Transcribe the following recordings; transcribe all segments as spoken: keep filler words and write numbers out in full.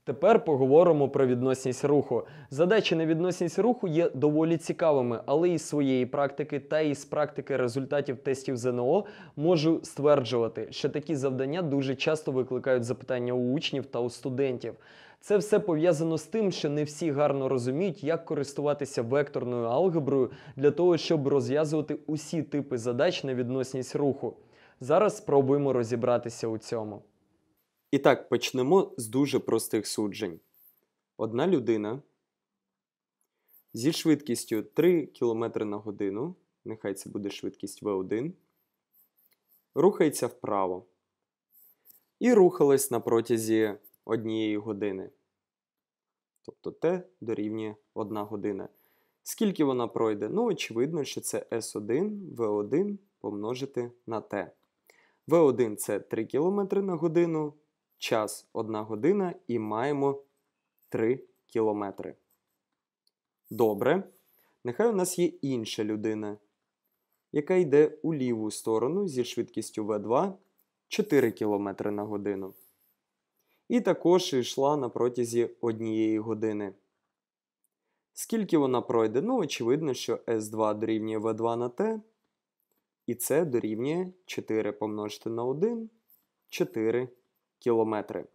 Тепер поговоримо про відносність руху. Задачі на відносність руху є доволі цікавими, але із своєї практики та із практики результатів тестів ЗНО можу стверджувати, що такі завдання дуже часто викликають запитання у учнів та у студентів. Це все пов'язано з тим, що не всі гарно розуміють, як користуватися векторною алгеброю для того, щоб розв'язувати усі типи задач на відносність руху. Зараз спробуємо розібратися у цьому. І так, почнемо з дуже простих суджень. Одна людина зі швидкістю три кілометри на годину, нехай це буде швидкість ве один, рухається вправо. І рухалась на протязі однієї години. Тобто Т дорівнює одна година. Скільки вона пройде? Ну, очевидно, що це ес один, ве один помножити на Т. ве один – це три кілометри на годину, час одна година і маємо три кілометри. Добре. Нехай у нас є інша людина, яка йде у ліву сторону зі швидкістю ве два чотири кілометри на годину. І також йшла на протязі однієї години. Скільки вона пройде? Ну, очевидно, що ес два дорівнює ве два на Т, і це дорівнює чотири помножити на один, чотири кілометри.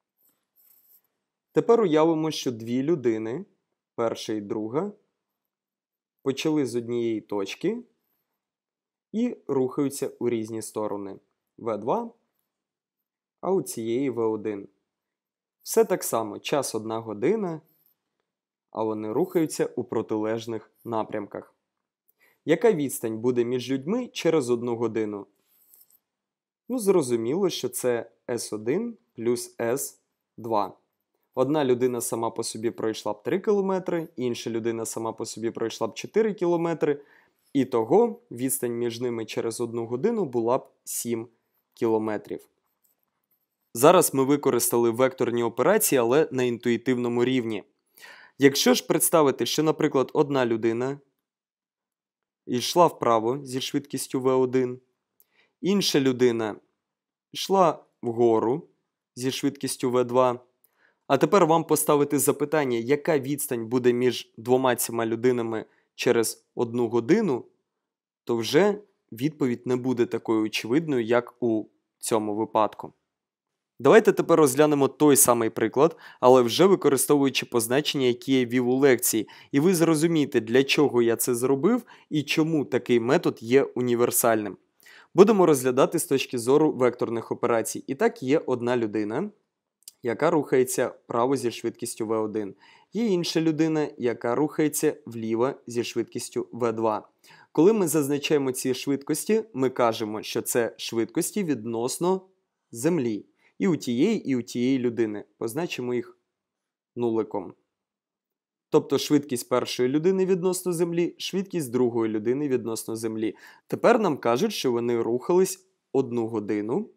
Тепер уявимо, що дві людини, перша і друга, почали з однієї точки і рухаються у різні сторони. ве два, а у цієї ве один. Все так само, час одна година, а вони рухаються у протилежних напрямках. Яка відстань буде між людьми через одну годину? Ну, зрозуміло, що це ес один плюс ес два. Одна людина сама по собі пройшла б три кілометри, інша людина сама по собі пройшла б чотири кілометри. І того відстань між ними через одну годину була б сім кілометрів. Зараз ми використали векторні операції, але на інтуїтивному рівні. Якщо ж представити, що, наприклад, одна людина йшла вправо зі швидкістю ве один, інша людина йшла вгору зі швидкістю ве два, а тепер вам поставити запитання, яка відстань буде між двома цими людинами через одну годину, то вже відповідь не буде такою очевидною, як у цьому випадку. Давайте тепер розглянемо той самий приклад, але вже використовуючи позначення, які я ввів у лекції, і ви зрозумієте, для чого я це зробив і чому такий метод є універсальним. Будемо розглядати з точки зору векторних операцій. І так, є одна людина, яка рухається вправо зі швидкістю ве один. Є інша людина, яка рухається вліво зі швидкістю ве два. Коли ми зазначаємо ці швидкості, ми кажемо, що це швидкості відносно Землі. І у тієї, і у тієї людини. Позначимо їх нуликом. Тобто швидкість першої людини відносно Землі, швидкість другої людини відносно Землі. Тепер нам кажуть, що вони рухались одну годину.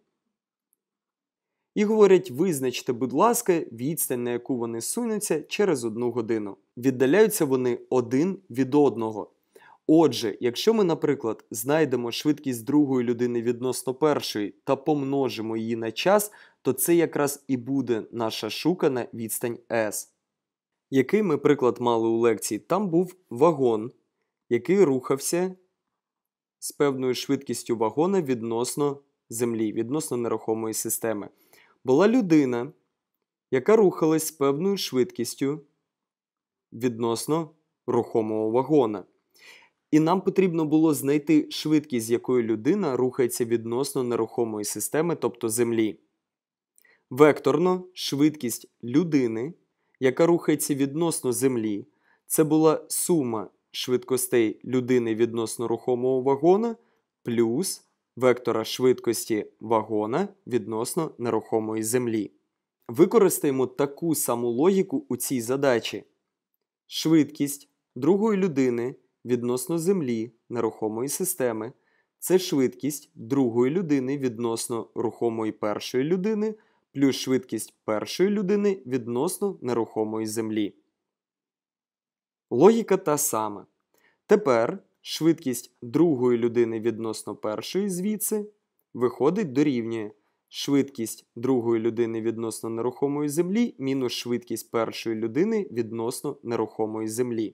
І говорять, визначте, будь ласка, відстань, на яку вони сунуться через одну годину. Віддаляються вони один від одного. Отже, якщо ми, наприклад, знайдемо швидкість другої людини відносно першої та помножимо її на час, то це якраз і буде наша шукана відстань S. Який ми приклад мали у лекції? Там був вагон, який рухався з певною швидкістю вагона відносно Землі, відносно нерухомої системи. Була людина, яка рухалась з певною швидкістю відносно рухомого вагона. І нам потрібно було знайти швидкість, з якою людина рухається відносно нерухомої системи, тобто Землі. Векторно швидкість людини, яка рухається відносно Землі, це була сума швидкостей людини відносно рухомого вагона плюс вектора швидкості вагона відносно нерухомої Землі. Використаємо таку саму логіку у цій задачі. Швидкість другої людини відносно Землі, нерухомої системи, це швидкість другої людини відносно рухомої першої людини плюс швидкість першої людини відносно нерухомої Землі. Логіка та сама. Тепер швидкість другої людини відносно першої звідси виходить дорівнює швидкість другої людини відносно нерухомої землі мінус швидкість першої людини відносно нерухомої землі.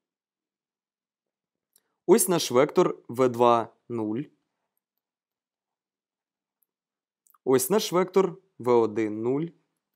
Ось наш вектор ве два нуль. Ось наш вектор ве один нуль.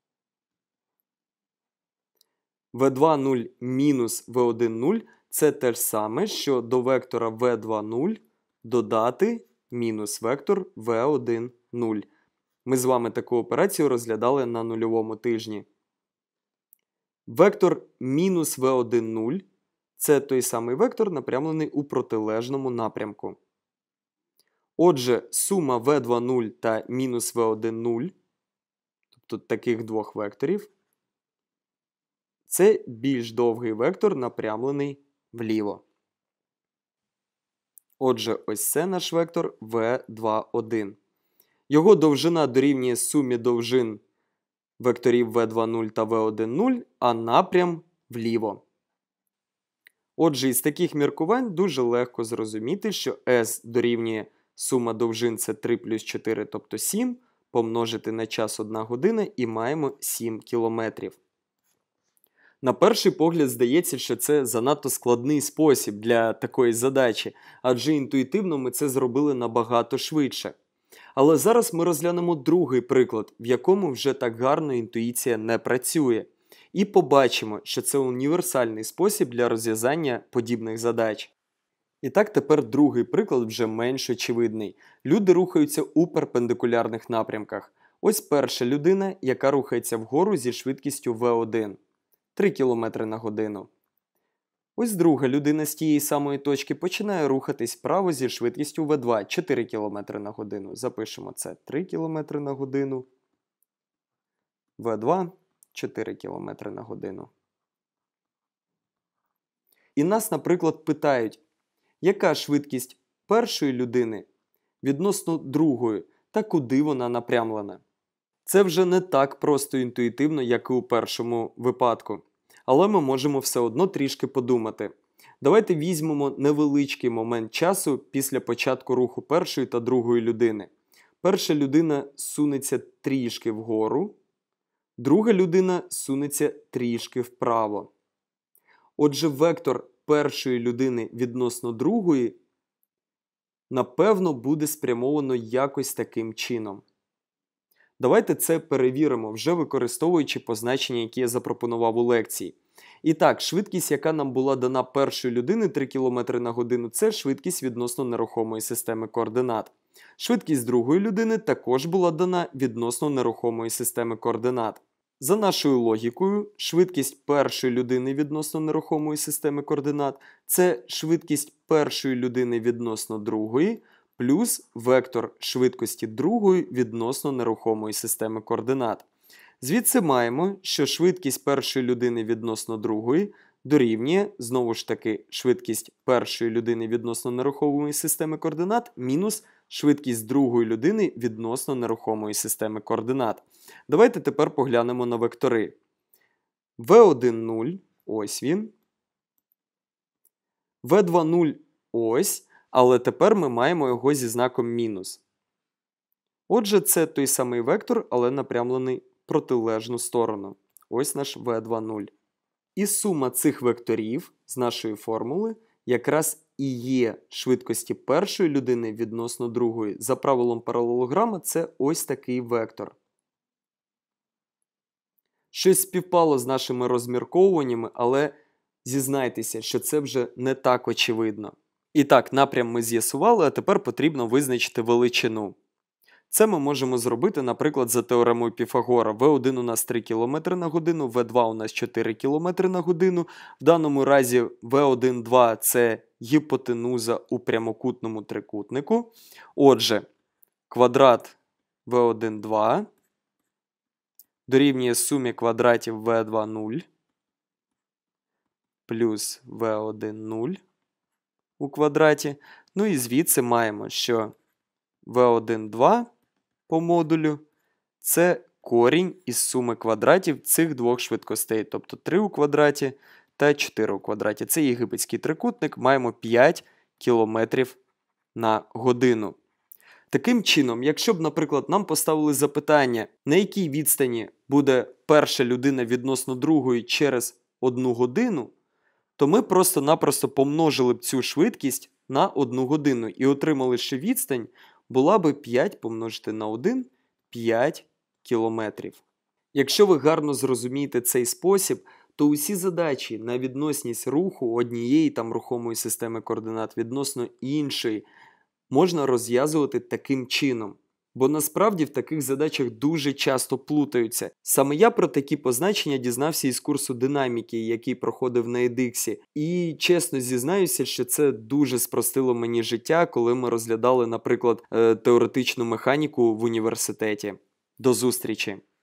ве два нуль мінус ве один нуль – це те ж саме, що до вектора ве два нуль додати мінус вектор ве один нуль. Ми з вами таку операцію розглядали на нульовому тижні. Вектор мінус ве один нуль – це той самий вектор, напрямлений у протилежному напрямку. Отже, сума ве два нуль та мінус ве один нуль, тобто таких двох векторів, це більш довгий вектор, напрямлений вліво. Отже, ось це наш вектор ве два один. Його довжина дорівнює сумі довжин векторів ве два нуль та ве один нуль, а напрям вліво. Отже, із таких міркувань дуже легко зрозуміти, що S дорівнює сума довжин – це три плюс чотири, тобто сім, помножити на час одна година і маємо сім кілометрів. На перший погляд здається, що це занадто складний спосіб для такої задачі, адже інтуїтивно ми це зробили набагато швидше. Але зараз ми розглянемо другий приклад, в якому вже так гарно інтуїція не працює. І побачимо, що це універсальний спосіб для розв'язання подібних задач. І так тепер другий приклад вже менш очевидний. Люди рухаються у перпендикулярних напрямках. Ось перша людина, яка рухається вгору зі швидкістю ве один – три кілометри на годину. Ось друга людина з тієї самої точки починає рухатись вправо зі швидкістю ве два – чотири кілометри на годину. Запишемо це три кілометри на годину. ве два – чотири кілометри на годину. І нас, наприклад, питають, яка швидкість першої людини відносно другої та куди вона напрямлена. Це вже не так просто інтуїтивно, як і у першому випадку. Але ми можемо все одно трішки подумати. Давайте візьмемо невеличкий момент часу після початку руху першої та другої людини. Перша людина сунеться трішки вгору, друга людина сунеться трішки вправо. Отже, вектор першої людини відносно другої, напевно, буде спрямовано якось таким чином. Давайте це перевіримо, вже використовуючи позначення, які я запропонував у лекції. І так, швидкість, яка нам була дана першої людини три кілометри на годину, це швидкість відносно нерухомої системи координат. Швидкість другої людини також була дана відносно нерухомої системи координат. За нашою логікою, швидкість першої людини відносно нерухомої системи координат – це швидкість першої людини відносно другої, плюс вектор швидкості другої відносно нерухомої системи координат. Звідси маємо, що швидкість першої людини відносно другої дорівнює, знову ж таки, швидкість першої людини відносно нерухомої системи координат мінус швидкість другої людини відносно нерухомої системи координат. Давайте тепер поглянемо на вектори. ве один нуль, ось він. ве два нуль, ось, але тепер ми маємо його зі знаком мінус. Отже, це той самий вектор, але напрямлений в протилежну сторону. Ось наш ве два нуль. І сума цих векторів з нашої формули якраз і є швидкості першої людини відносно другої. За правилом паралелограма це ось такий вектор. Щось співпало з нашими розмірковуваннями, але зізнайтеся, що це вже не так очевидно. І так, напрям ми з'ясували, а тепер потрібно визначити величину. Це ми можемо зробити, наприклад, за теоремою Піфагора. ве один у нас три кілометри на годину, ве два у нас чотири кілометри на годину. В даному разі ве один два – це гіпотенуза у прямокутному трикутнику. Отже, квадрат ве один два дорівнює сумі квадратів ве два нуль плюс ве один нуль у квадраті. Ну і звідси маємо, що ве один два по модулю – це корінь із суми квадратів цих двох швидкостей, тобто три у квадраті та чотири у квадраті. Це єгипетський трикутник, маємо п'ять кілометрів на годину. Таким чином, якщо б, наприклад, нам поставили запитання, на якій відстані буде перша людина відносно другої через одну годину, то ми просто-напросто помножили б цю швидкість на одну годину і отримали, що відстань була би п'ять помножити на один – п'ять кілометрів. Якщо ви гарно зрозумієте цей спосіб, то усі задачі на відносність руху однієї там рухомої системи координат відносно іншої можна розв'язувати таким чином. Бо насправді в таких задачах дуже часто плутаються. Саме я про такі позначення дізнався із курсу динаміки, який проходив на едиксі. І чесно зізнаюся, що це дуже спростило мені життя, коли ми розглядали, наприклад, теоретичну механіку в університеті. До зустрічі!